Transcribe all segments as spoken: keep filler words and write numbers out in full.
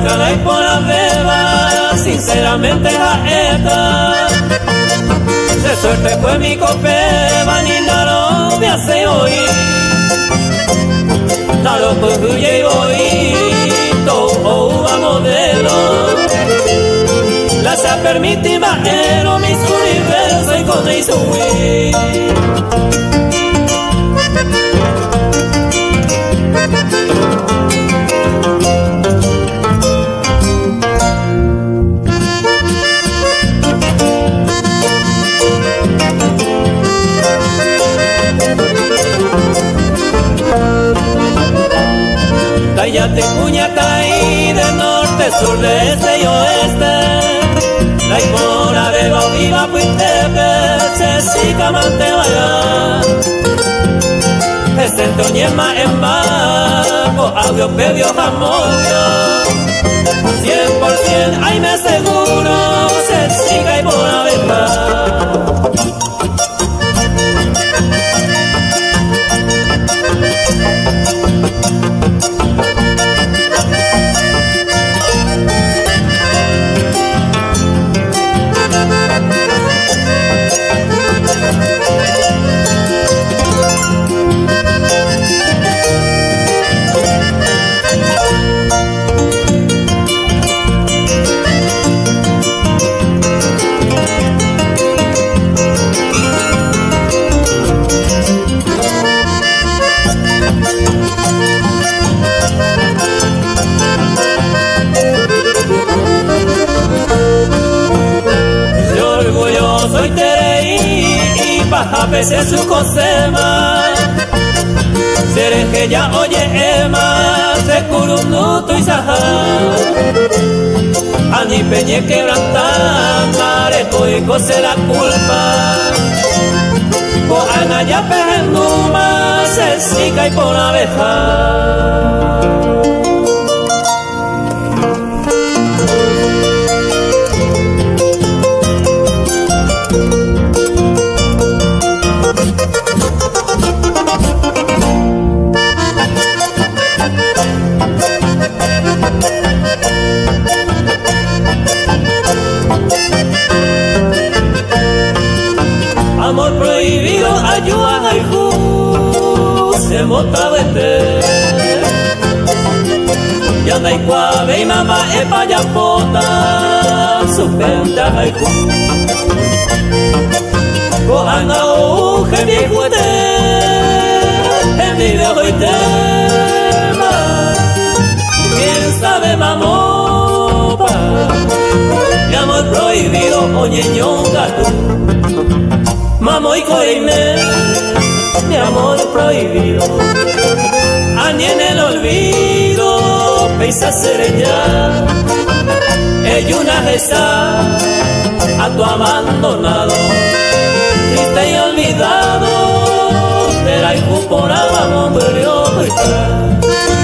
cada y por la beba, sinceramente jaeta. De suerte fue mi copeba, ni nada me hace oír. Nada pues huye y voy, todo va modelo. La se permite bajero, mis universos y con eso huir. Cállate cuña caí de norte, sur, de este y oeste. La imora de Baudiva, Puitepe, Cesica, Mantevaya. Este Toñema en Baco, Audio, Pedio, Jamodio. Cien por cien, ay me aseguro, Cesica y Bonaventura. Soy Tereí y a veces su cosema. Seré ya oye ema, se curunuto y saja. Ani peñe quebrantar, estoy cose la culpa. Coana ya penuma, se siga y por abeja. Amor prohibido, ayuda y ju, se mota vete. Ya no hay cuave y mamá es payapota, su penta y ju. Cojan a uje mi juete, en video y tema. ¿Quién sabe mamopa? Mi amor prohibido, oye ñonga tú. Mamo y coime, mi amor prohibido. Añe en el olvido, peisa serella. Ella una reza a tu abandonado, triste y olvidado. De la incorporada murió muy tarde.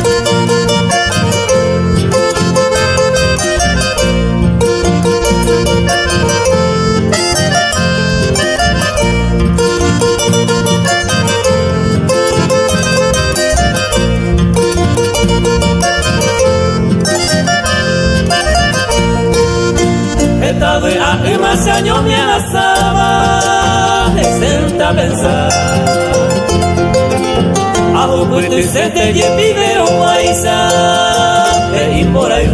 Esta vez hace más años me asaba, exenta a pensar. Ajo puesto y sente y en vivero guaysa, y por ahí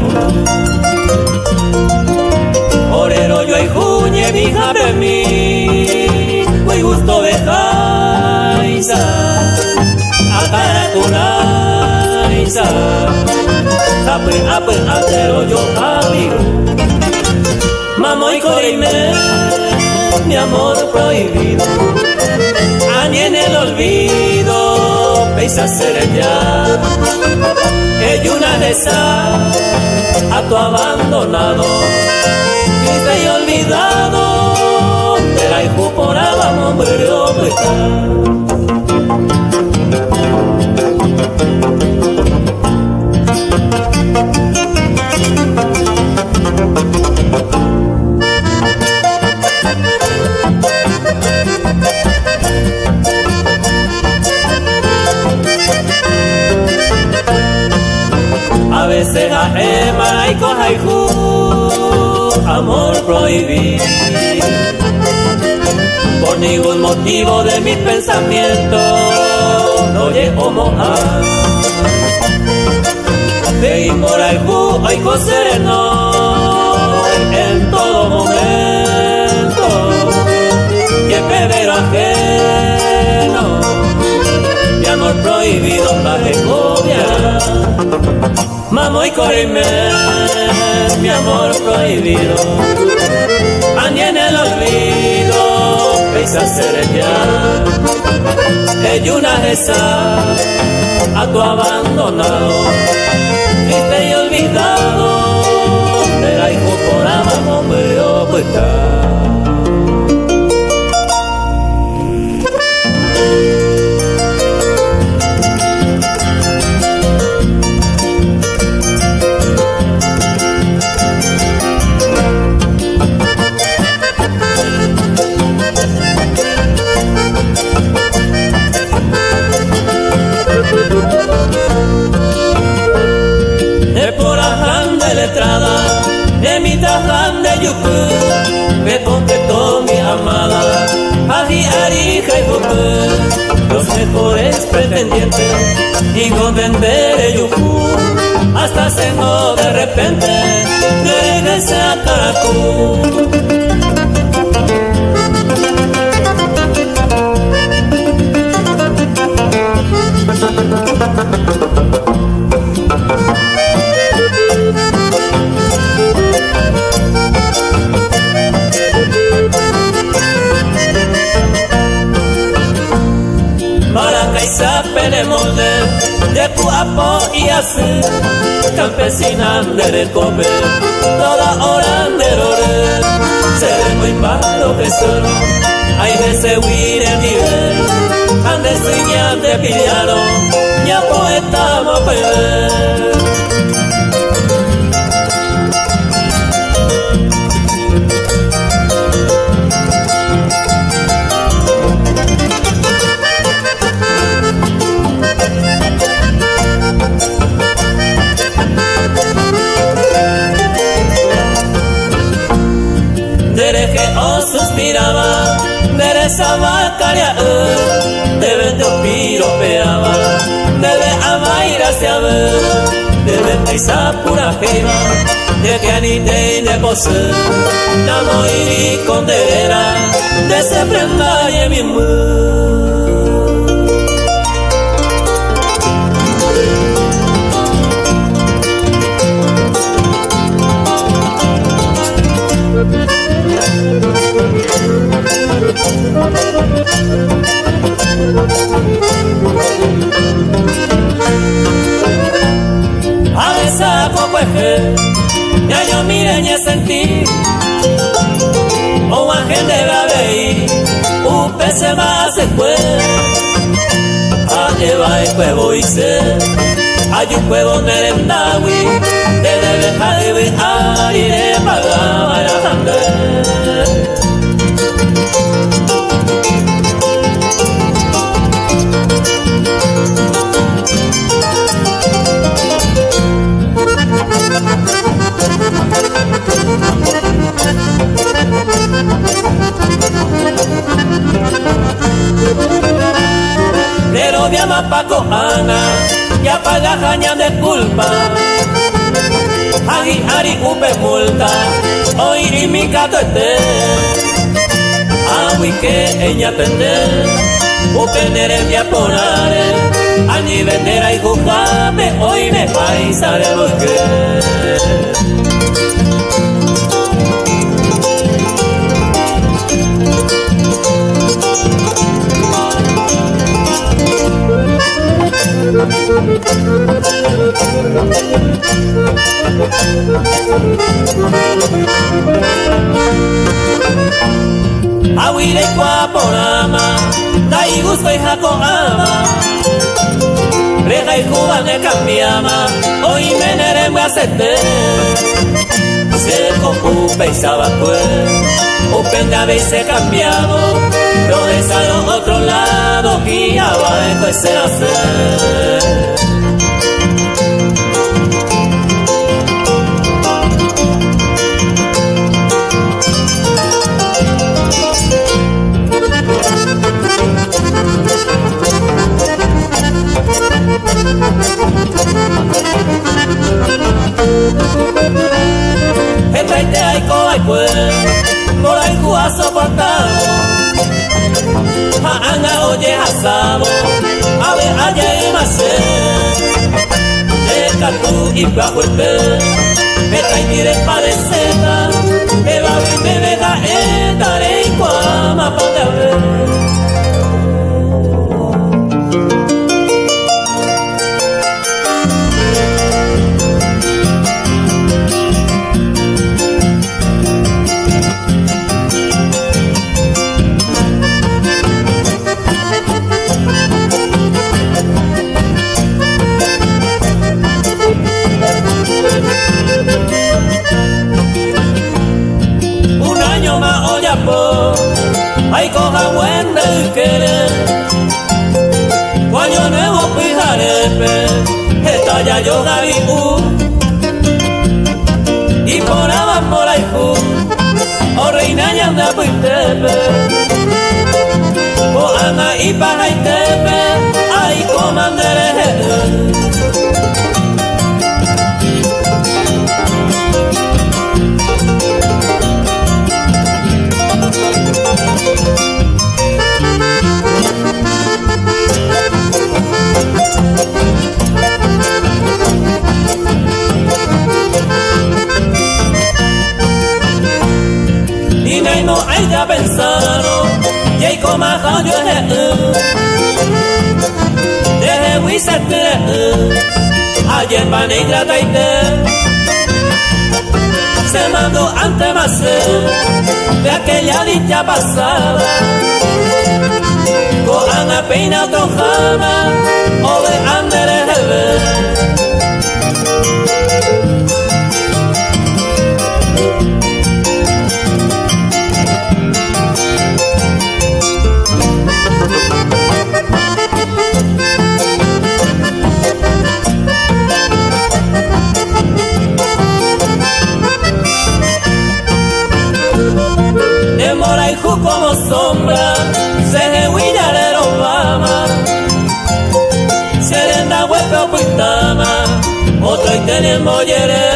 orero yo hay juñe mi jabe mi, muy gusto de jaisa, atara tu naisa, tape ape atero yo amigo. Mamo y coime, mi amor prohibido. Añe en el olvido, peisa serella. Ella una reza a tu abandonado, triste y olvidado. De la incorporada murió muy tarde. A veces a Ema y prohibir. Por ningún motivo de mis pensamientos no llego mojar. Veí por algo hay con sereno en todo momento, y es bebero ajeno, mi amor prohibido para recopiar. Mamo y corrime, mi amor prohibido, añe en el olvido, pesa ser ya. Ella una esa a tu abandonado, triste y olvidado, era hijo por amor me oculta. De mi taján de yucu me contestó mi amada, ají, arija y jucu, los mejores pretendientes, y con vender yucu hasta se no de repente regrese a Caracú. Pele molde de Cuapo y así, campesina de recope, toda hora de lore, se muy paro que solo, hay veces huir el nivel, han de señal de pillaro, ya poeta mo perder. Suspiraba, derezaba caria, debe te piropeaba, debe amar hacia ver, debe paisa pura jeva, de que anite y de pose, namo y condera, de se prenda y en mi mundo. A veces poco es que ya yo mire y sentí o ángel de bebé un pez se va a se fue a llevar el huevo y se hay un huevo nerendawi de dejar de ver y de pagar a también. Pero mi ama Paco Ana ya paga jaña de culpa, Agi Ari upe multa hoy y mi gato esté agui que ella tende upe nere mi aponare añi vendera y jujame hoy me paisare porque Aguire kwa porama, dai gusto y jaco ama. Reja y Cuba me cambiama, hoy me nere me acepté. Se ocupa y sabacue, upenda veces cambiado, lo desalo otro lado, que ya va a empezar a hacer. amo, ave allá y más de catu y bajuete, me trae tire pa de seta, me va y me deja entraré y cuama pa de ver. Ay, coja buen del querer, guayo nuevo pijarepe, esta ya yo gabi u, y por abajo la hijo, o reina ya anda puitepe, o anda y para y tepe, ay, comandere. No hay ya pensado y hay como yo desde Wisate ayer van y grataite se mandó ante más de aquella dicha pasada con a peina trojana o de andere como sombra, se huillarero mama, serenda huepe puitama, otro y tenemos yere,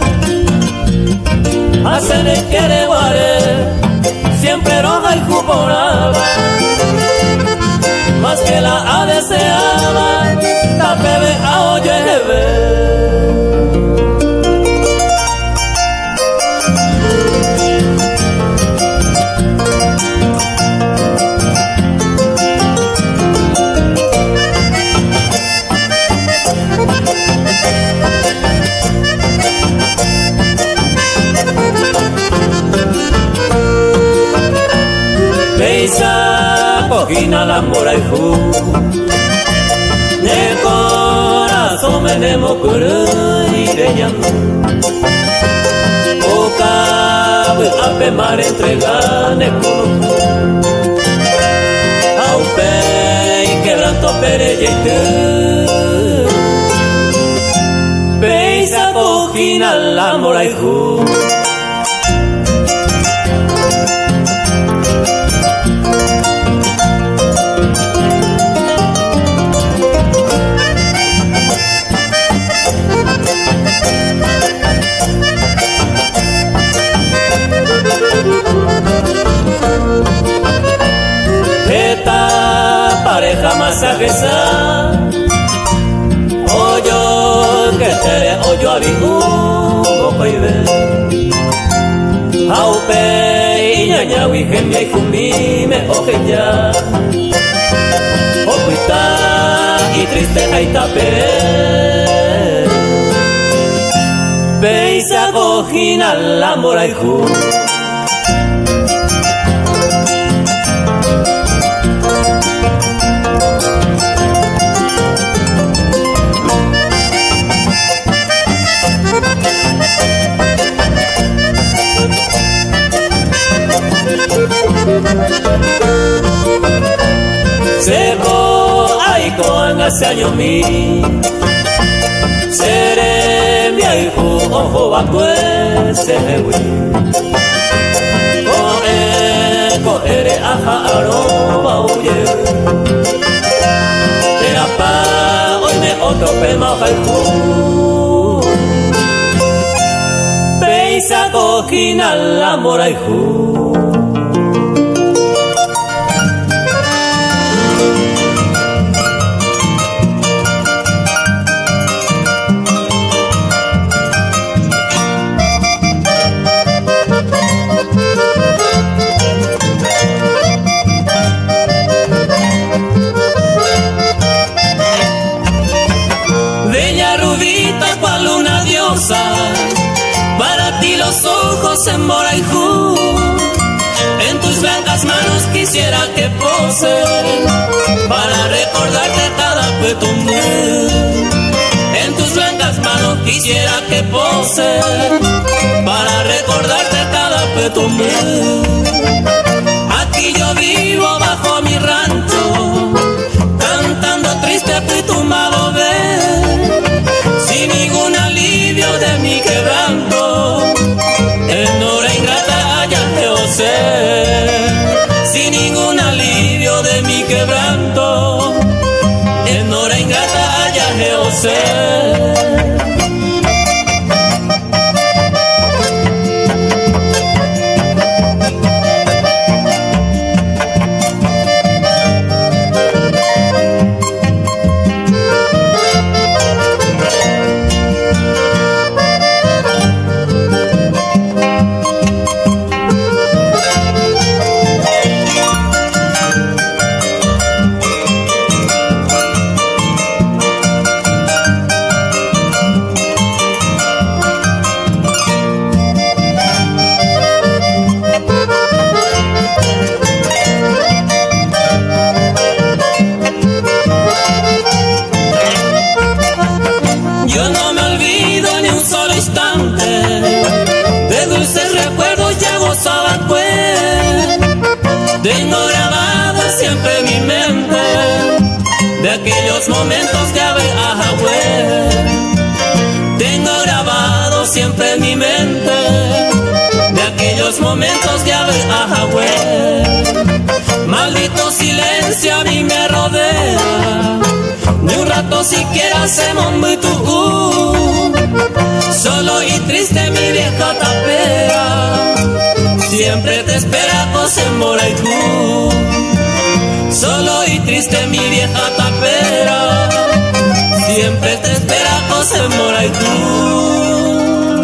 hacen el que guare, siempre roja y cuporaba, más que la a deseaba, tapebe a oye. Beisa cojina la mora y ju ne corazón me nemo curu ireyando oka we ape mar entrega ne curu aupe y quebranto pereyete beisa cojina la mora y ju pareja masajesa oyo que tere oyo abigu mokoide aupe iñaña wikemia y kumi me ojeya opuita y triste haitape beisa cojina la mora y ju Seko aiko angase año mi Sere mi aiku ojo bakue sehewi Ko e ko ere aja aroba uye Te apa oine otro pema haiku Peisa kokina la moraiku cosa mora y ju. En tus blancas manos quisiera que pose para recordarte cada petumbe. En tus blancas manos quisiera que pose para recordarte cada petumbe. Aquí yo vivo bajo mi rancho, cantando triste petumado ver, sin ningún alivio de mi quebranto, en hora ingrata allá José. Sin ningún alivio de mi quebranto, en hora ingrata allá José. Yo no me olvido ni un solo instante de dulces recuerdos, ya gozaba pues. Tengo grabado siempre en mi mente de aquellos momentos de Ave Ajahue. Tengo grabado siempre en mi mente de aquellos momentos de Ave Ajahue. Maldito silencio a mí me rodea, ni un rato siquiera se muy tú. Solo y triste mi vieja tapera, siempre te espera José Mora y tú. Solo y triste mi vieja tapera, siempre te espera José Mora y tú.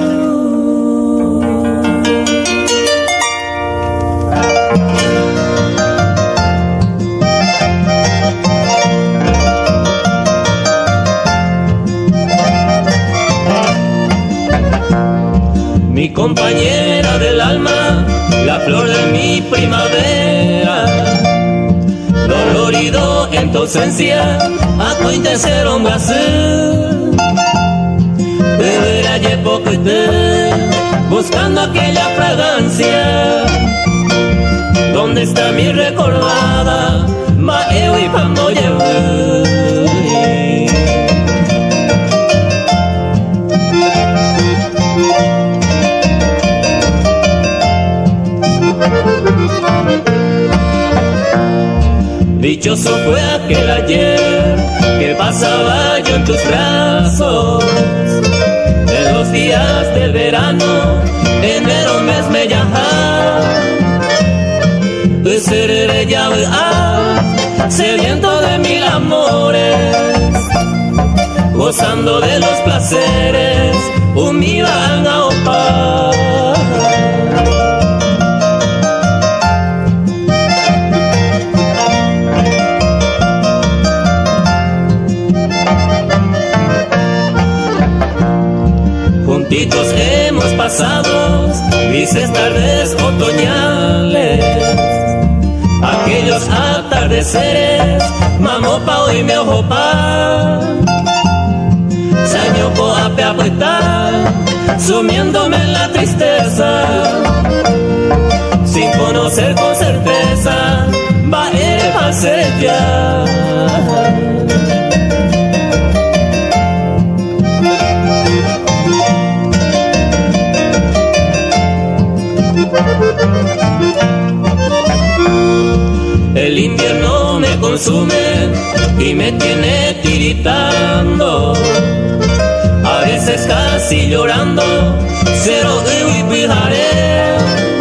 Mi compañera del alma, la flor de mi primavera, dolorido en tu ausencia, a tu intención va a ser. De ver allí poco buscando aquella fragancia, ¿dónde está mi recordada Maeo y Pando llevé? Dichoso fue aquel ayer que pasaba yo en tus brazos, en los días del verano, enero mes me llama. Seré ya sediento de mil amores, gozando de los placeres, un mi van a opar. Juntitos hemos pasado grises tardes otoñales, aquellos atardeceres, mamopa y meojopa, sañoco ape apuesta, sumiéndome en la tristeza, sin conocer con certeza, va a ser ya. El invierno me consume y me tiene tiritando, a veces casi llorando, cero y pijaré.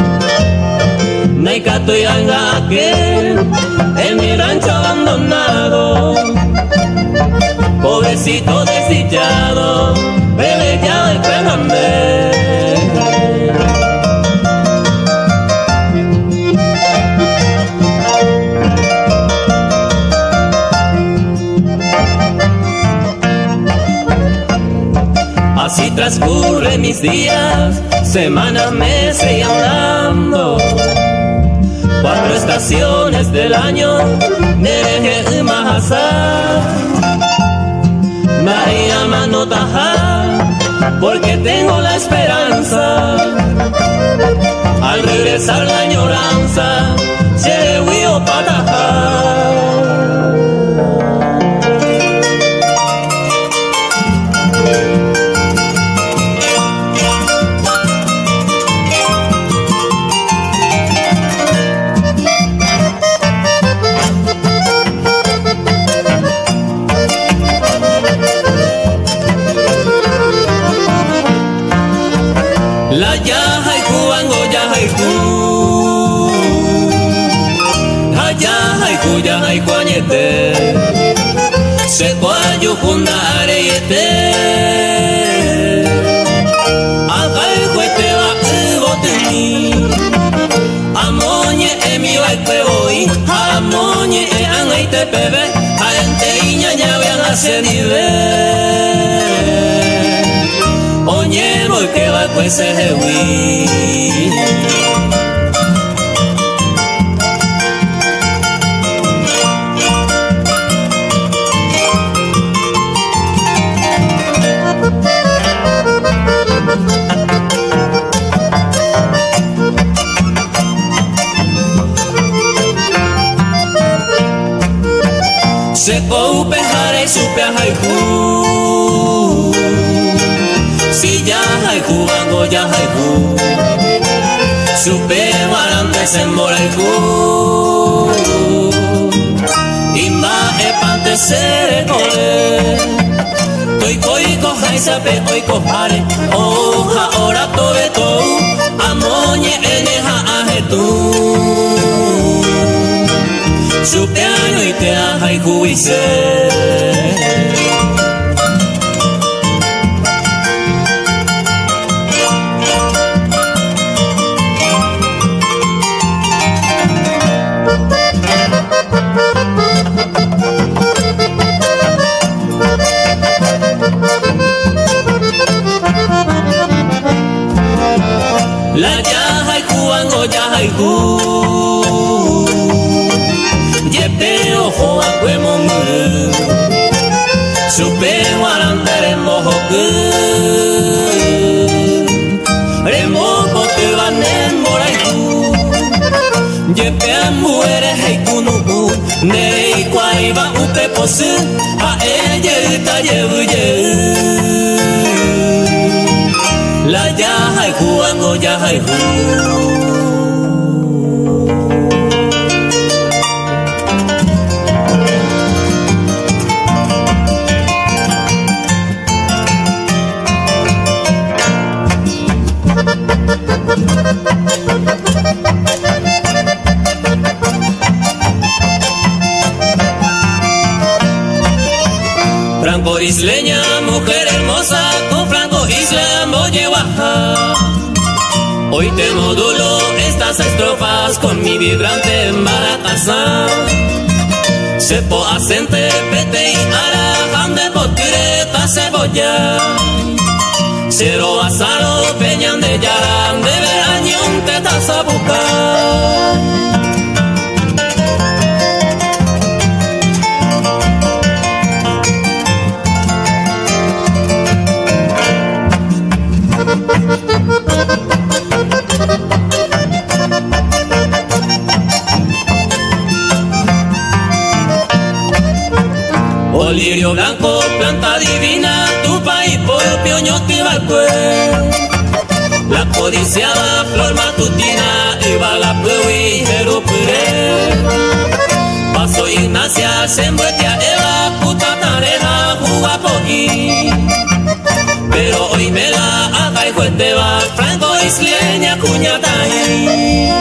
Naikato y anga que en mi rancho abandonado, pobrecito desdichado, pelea y pégame. Así transcurren mis días, semanas, meses y andando. Cuatro estaciones del año, Nereje y Mahasá. María Manotaja, porque tengo la esperanza. Al regresar la añoranza, Cherehuio Patajá. La yaja y cubango yaja y cu, la yaja y cu yaja y cuañete, se cuayo junda areyete, aga y cuete va y boteni, amoñe e mi va y peboy, amoñe e anga y te pebe, a ente y ñaña vean a ese nivel. Oñe voy que va pues se jewi. Se coupe jare supe a haiku. Si ya haiku bango ya haiku. Supe marande se moraiku. Ima e pante se kole. Toi koi ko haisape oi ko hare. Oja ora tobe tou. Amoñe eneja ahetu. Supe año y te aja y juice. La yaja y cubango yaja y ju. Yepe ojo a cuemomuru. Supe guarandere mojoku. Remoko te van en moraiku. Yepe a muere heikunuku. Nei kwaiba upe posu. A ella ta yebuye. La yaja y cubango yaja y ju. Franco isleña, mujer hermosa, con Franco Isla Molle Guaja. Hoy te modulo estas estrofas con mi vibrante maracasá. Sepo acente, pete y araján de potireta cebolla. Cero asaro, peñan de yaran, de verañón te tazabuca. Lirio blanco, planta divina, tu país por pioño tibacue. La codiciada flor matutina, iba la pluvi, jerupure. Paso Ignacia, sembuetia, eva, puta tareja, jugapoí. Pero hoy me la haga y juete va, Franco isleña, cuñatay.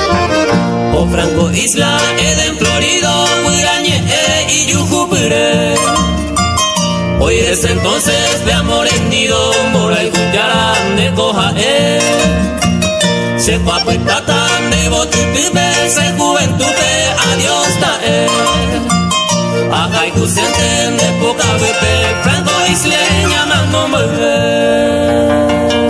Franco Isla, Eden, Florido, Huirañe y Yucupure. Hoy desde entonces de amor hendido, mora y juyaran de coja él. Se papo y tatan de botupipe, se juventud de adiós ta él. Ajá y tu sienten de poca bebé, franco isleña más no me ve.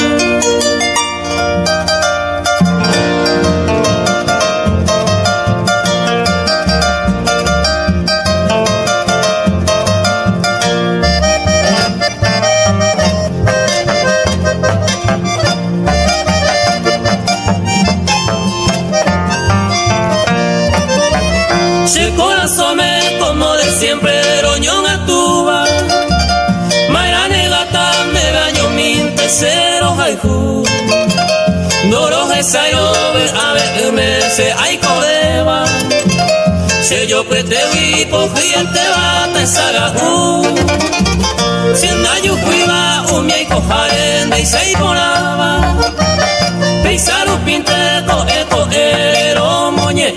Se corazón me como de siempre roñón a tuba. Mayra negata me baño min tercero haiku. Doro jesayo ve a ver me se ay codeba. Se yo prete vi po gente va te saga u. Si andayo cuiva un mi coja en de se ponaba. Peisaru pinte to eco ero moñe.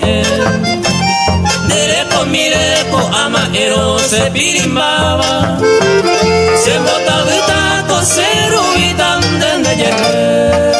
Dereco mireco ama ero se pirimbaba. Se bota vitaco se rubitan de llegar.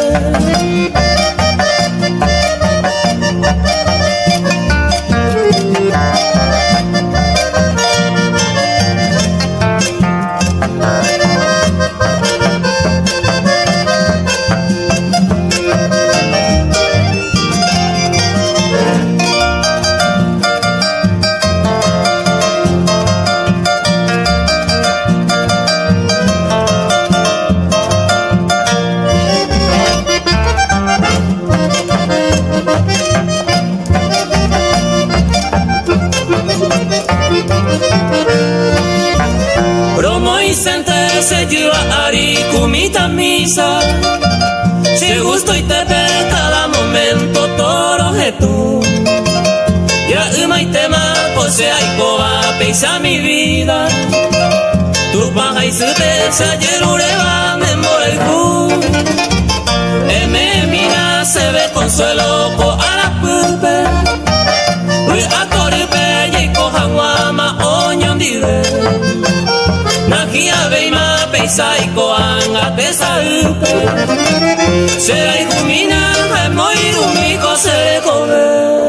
Se lleva ari kumita misa. Se gusto y te ve cada momento toro je tú. Ya uma y tema pose ay coba peisa mi vida. Tu paja y su te se yerureba me mora el cu. Eme mira se ve consuelo co a la pupe. Ui a toripe y coja guama oñon dire. Nakia veima peisa y coanga pesa upe. Será y humina es muy único se come.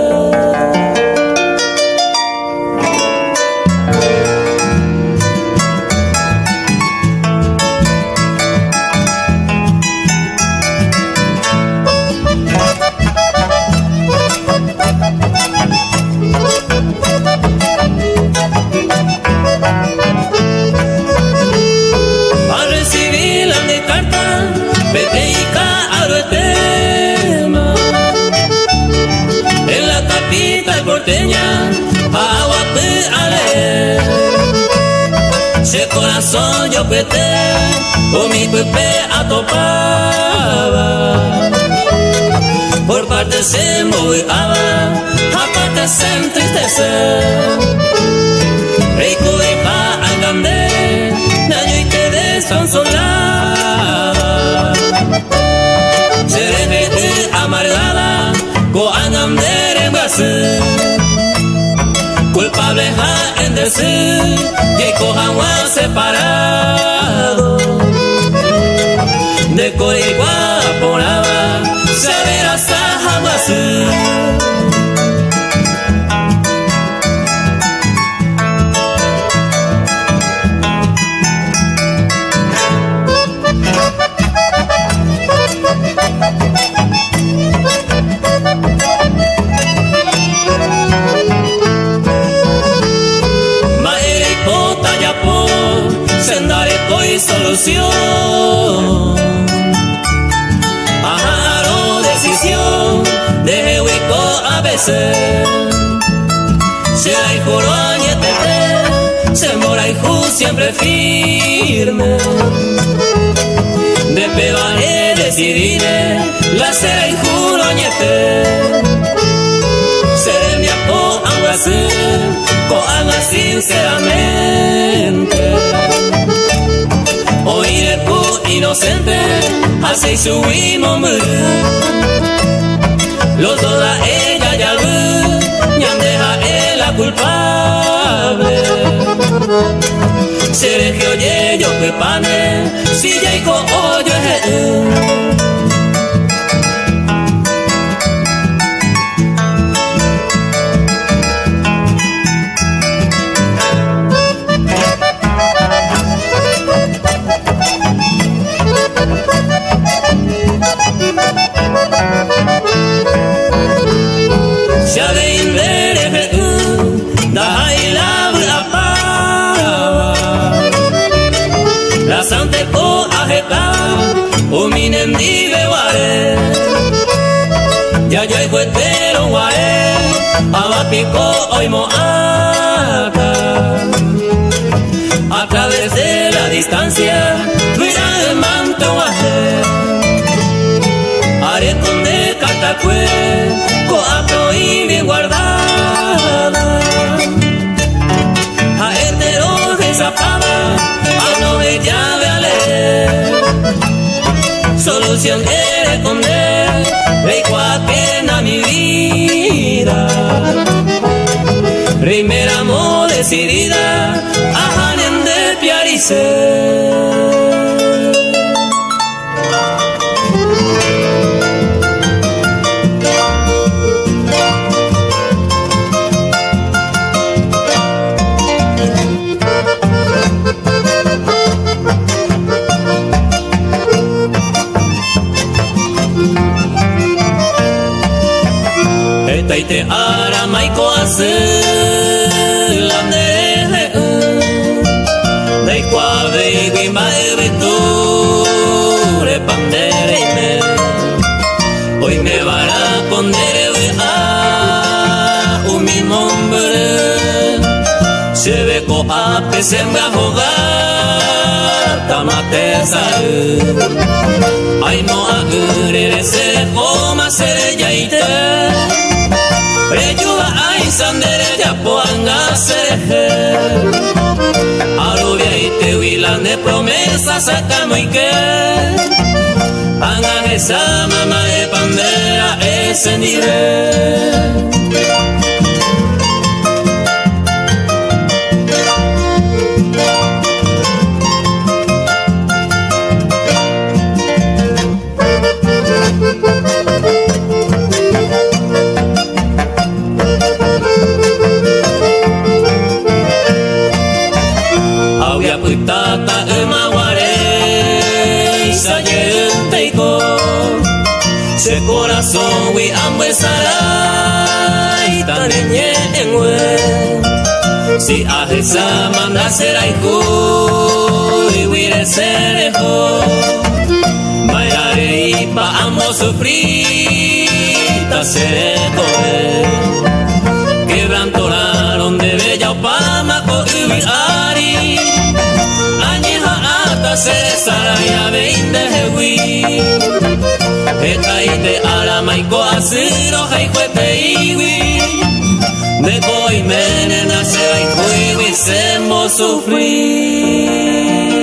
En la capital porteña, aguape ale. Se corazón yo pete, con mi pepe atopaba. Por parte se moviaba, aparte se entristecer. Rico y pa angandé, daño y te desconsolaba. Seré amargada, coangam de Brasil. Culpable ha en decir, que cojan separado. De Corigua por Aba, se verá hasta Brasil. Solución, ajaro decisión, de hueco a veces. Se hay juro añetete, se mora y ju siempre firme. De peba he decidido, la será y juro añete. Seré mi apo anguasí, coanga sinceramente. Oire pu inocente, así subimos muy. Los dos a ella ya lo, ñandeja es la culpable. Se dejó pane si yaiko oyo he ya yo hay cuetero guare abapico hoy moata a través de la distancia ruina del manto guaje haré con de catacue coapro y bien guardada a hetero de zapaba a no de llave a leer solución quiere esconder rey cuaquena mi vida rey meramo decidida a janen de piarice te ara maiko asu lande dai qua vei mai ritu re pandere me hoy me van a poner a un mi nombre se ve co a se me a jugar tamate sal ay no a ure se coma se ya ite Reyuba ay sandere ya poanga sereje Arubia y te huilan de promesas sacamos y que Anga esa mamá de pandera ese nivel Tata emaguare sayente iko se corazón wi ambe sarai tanenye enwe si ahesa manda serai ku wi reserejo bailare pa amo sufrita serejo quebrantoraron de bella opama ko wi ari se saraya veinte hewi etaite ara maiko asiro haikwete iwi de koi menena se haikwui semo sufrir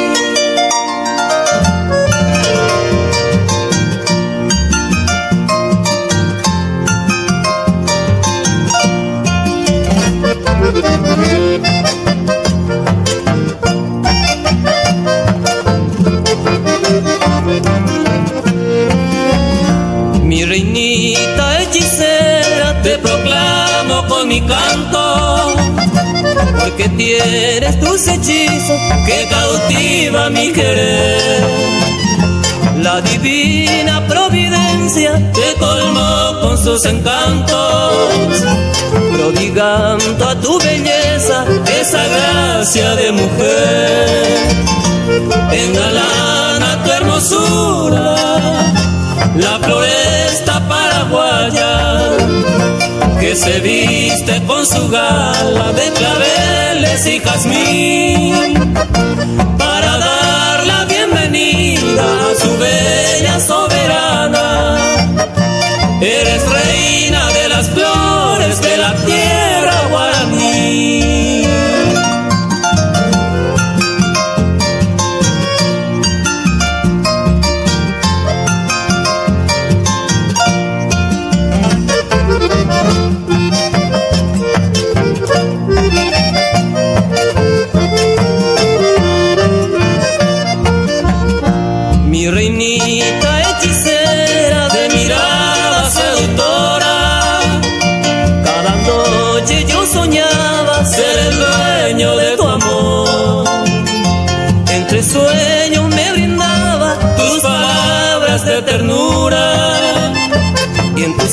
Mi reinita hechicera te proclamo con mi canto porque tienes tus hechizos que cautiva mi querer la divina providencia te colmó con sus encantos prodigando a tu belleza esa gracia de mujer engalana tu hermosura la floresta paraguaya que se viste con su gala de claveles y jazmín para dar la bienvenida a su bella soberana. Eres reina de las flores de la tierra guaraní.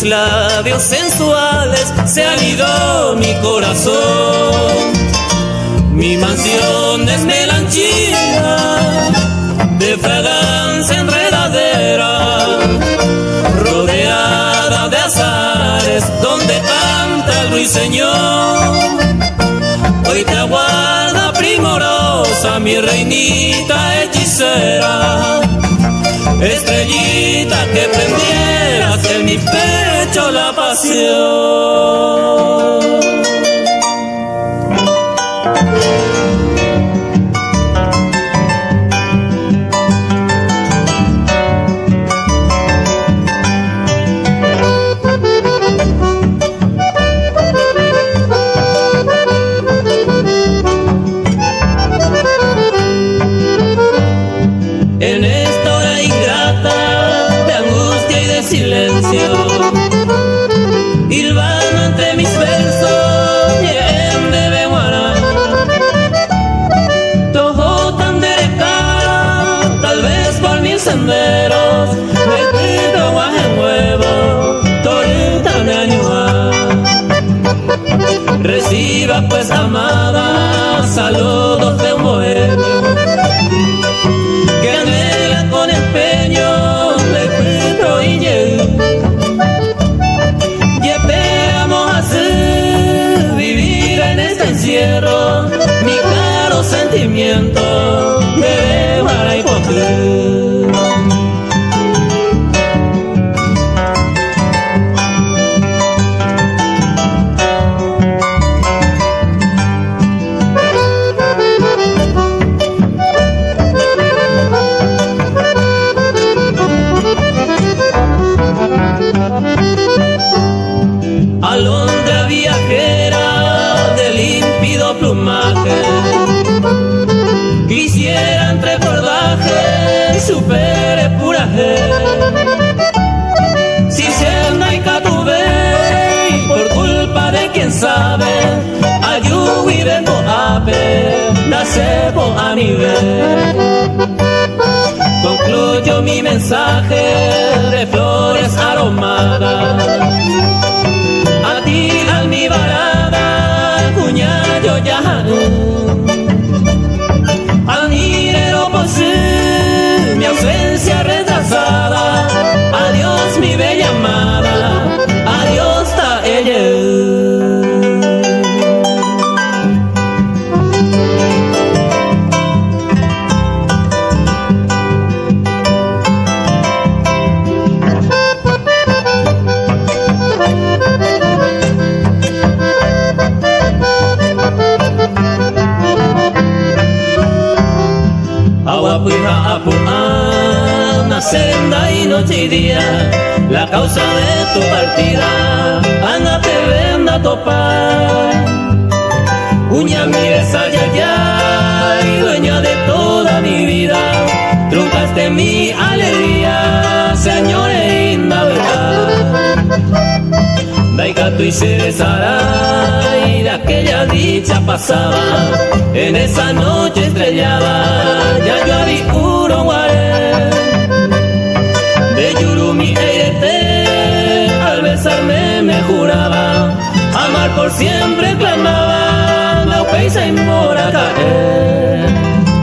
tus labios sensuales se anidó mi corazón. Mi mansión es melanchía de fragancia enredadera, rodeada de azares donde canta el ruiseñor. Hoy te aguarda primorosa mi reinita hechicera, estrellita que prendieras en mi pecho la pasión. En esta hora ingrata de angustia y de silencio, hilvano entre mis versos bien de beguara, todo tan derecha, tal vez por mis senderos, vestido guaje nuevo, torita de añua. Reciba pues, amada, saludos de un bohemio que anhela con empeño le pido y llegué. Y esperamos así vivir en este encierro, mi caro sentimiento me llevará y por alondra viajera de límpido plumaje, quisiera entre cordajes supere puraje. Si se no hay catubey por culpa de quien sabe, ayuda vengo ape, nacebo a mi vez. Concluyo mi mensaje de flores aromadas, a ti almibarada, cuñado ya, al minero por sí, mi ausencia retrasada, adiós mi bella amada, adiós ta ella. Aguapuija apuana, senda y noche y día, la causa de tu partida, anda te venda topar. Uña mires allá, allá, y dueña de toda mi vida, truncaste mi alegría, señores, inda verdad. Daika tu y y de aquella dicha pasaba, en esa noche estrellada, ya yo vi uruguay. De Yurumi eirete, al besarme me juraba, amar por siempre clamaba, no peisa y mora caer.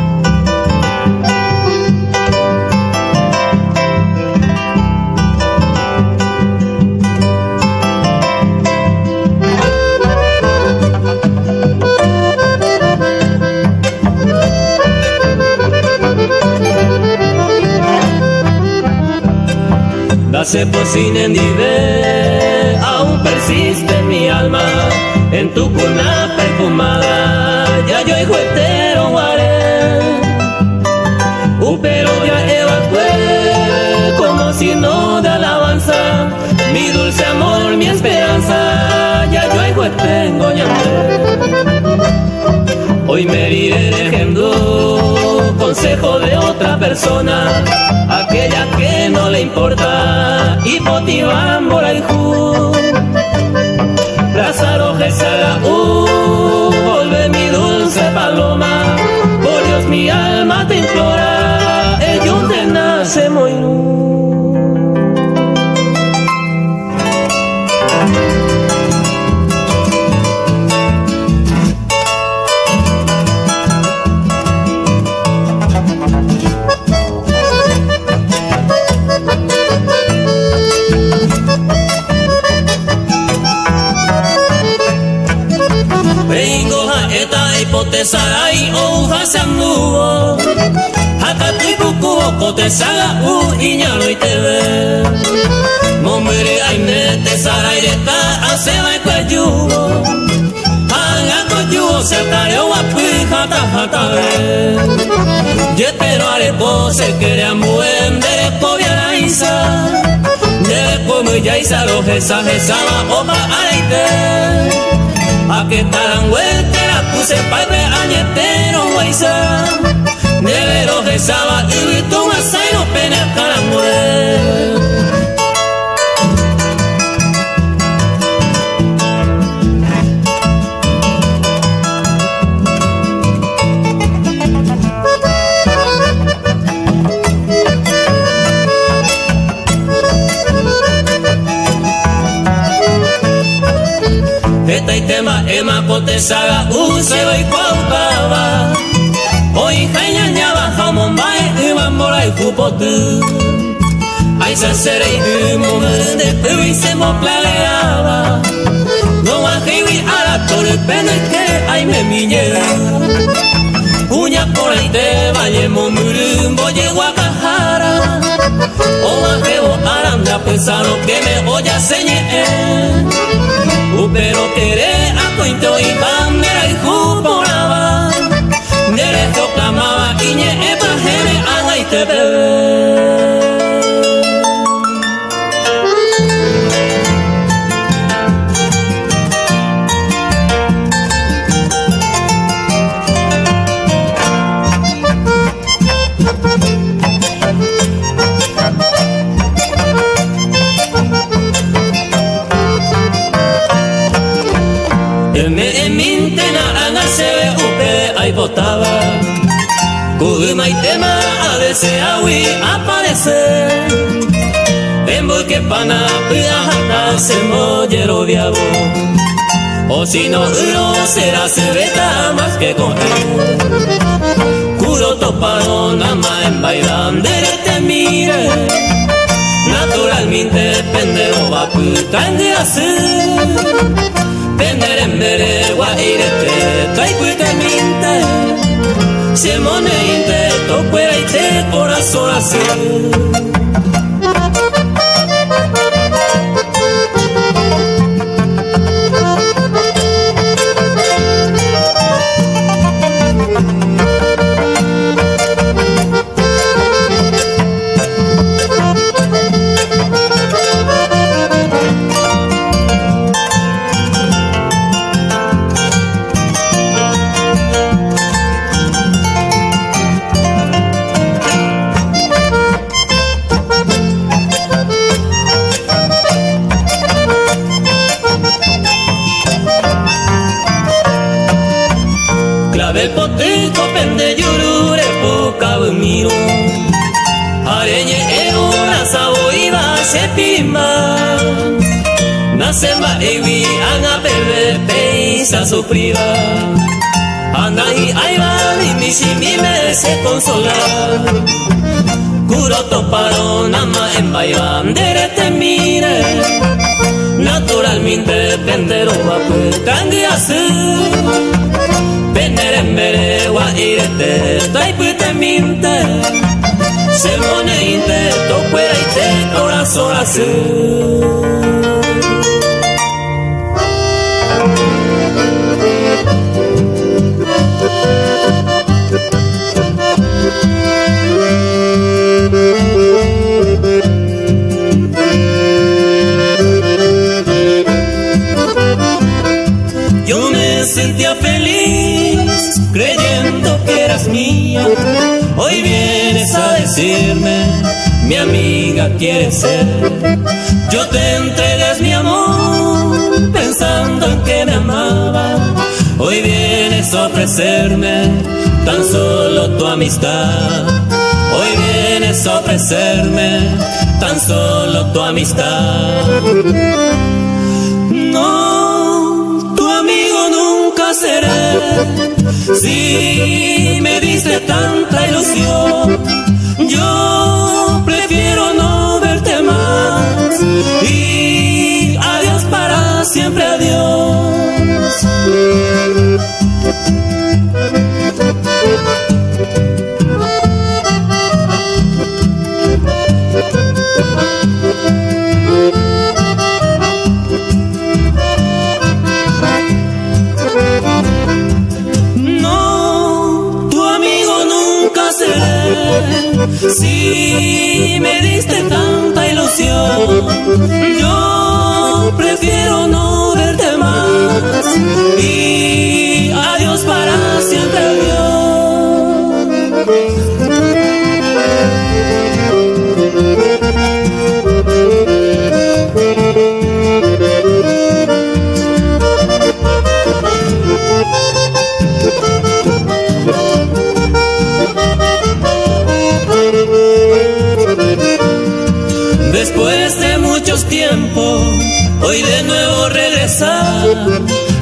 Dase por sin endive, aún persiste en mi alma, en tu cuna perfumada, ya yo hijo entero guaré. Uh, pero ya evacué, como si no de alabanza, mi dulce amor, mi esperanza, ya yo hijo tengo ñamé. Hoy me iré dejando consejo de otra persona, aquella que no le importa, y motivan por el ju. Lázaro Gesala, uh, volve mi dulce paloma, por Dios mi alma te implora, ellos te nace muy. pote sarai o hasanduo Hakatui puku pote saga u iñalo y te ve Momere aime te sarai de ta aseba y cuayuo Haga coyuo se atareo wapu hata hata ve Yetero arepo se querea muen de poviara isa De como ya isa lo jesa jesa la opa areite A que taranguetera puse paipe añetero guaisa Nevero gesaba y tu masai no pene taranguet Esta y tema ema pote saga u se va y cuautaba Hoy jañañaba jamón bae y bambora y jupotu Ay se será y momende pero y se moplaleaba No bajiwi a la torre pene que ay me miñera Uña por ahí te valle momurumbo llego a cajara O bajebo aranda pensando que me oya señe Pero queré a cointo y bandera y juporaba Derecho clamaba y ñe epa jene haga y te bebe Ahí votaba Kuduma y tema a veces awi aparecer En busque pana pida jata se mollero viabo O si no uno será cerveza más que con él Kuro topado nada más en bailandere te mire Naturalmente pendero va puta en de hacer Pendere mbere wa irete taipute minte Siemone inte toquera ite corazón así El potico pende yurure poca miro Areñe e una sabo iba se pima Nasemba ewi anga bebe peisa sufrida Anda y ahí va y mi shimi me se consola Kuro toparo nama en bailandere te mire Naturalmente pendero va putangi asu Pendere mbere wa irete taipute minte Semone inte toquera ite corazón azul Yo me sentía feliz creyendo que eras mía. Hoy vienes a decirme, mi amiga quieres ser. Yo te entregué mi amor pensando en que me amaba. Hoy vienes a ofrecerme tan solo tu amistad. Hoy vienes a ofrecerme tan solo tu amistad. No, tu amigo nunca seré. Si me diste tanta ilusión, yo prefiero no verte más. Y adiós para siempre, adiós.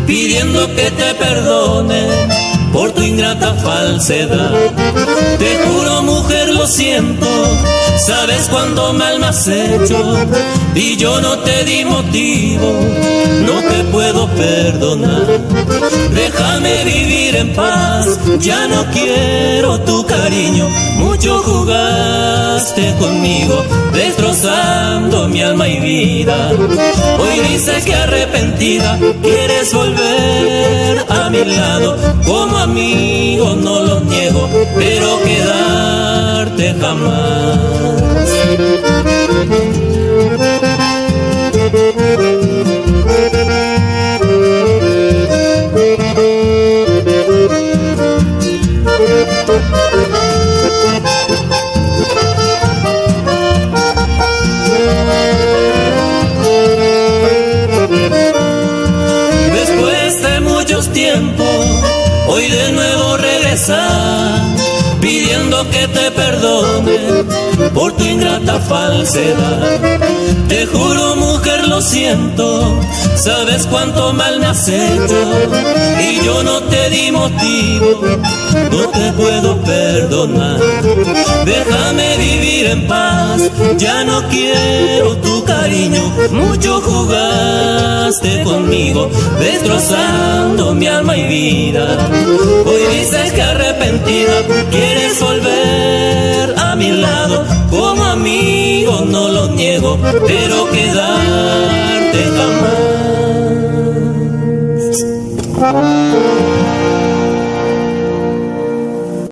pidiendo que te perdone por tu ingrata falsedad. Te juro, mujer, lo siento, sabes cuánto mal me has hecho, y yo no te di motivo, no te puedo perdonar. Déjame vivir en paz, ya no quiero tu cariño. Mucho jugaste conmigo, destrozando mi alma y vida. Hoy dices que arrepentida quieres volver a mi lado. Como amigo no lo niego, pero quedarte jamás. Después de muchos tiempos, hoy de nuevo regresar, pidiendo que te perdone por tu ingrata falsedad. Te juro, mujer, lo siento, sabes cuánto mal me has hecho, y yo no te di motivo, no te puedo perdonar. Déjame vivir en paz, ya no quiero tu cariño. Mucho jugaste conmigo, destrozando mi alma y vida. Hoy dices que arrepentida quieres volver a mi lado. Como amigo no lo niego, pero quedarte jamás.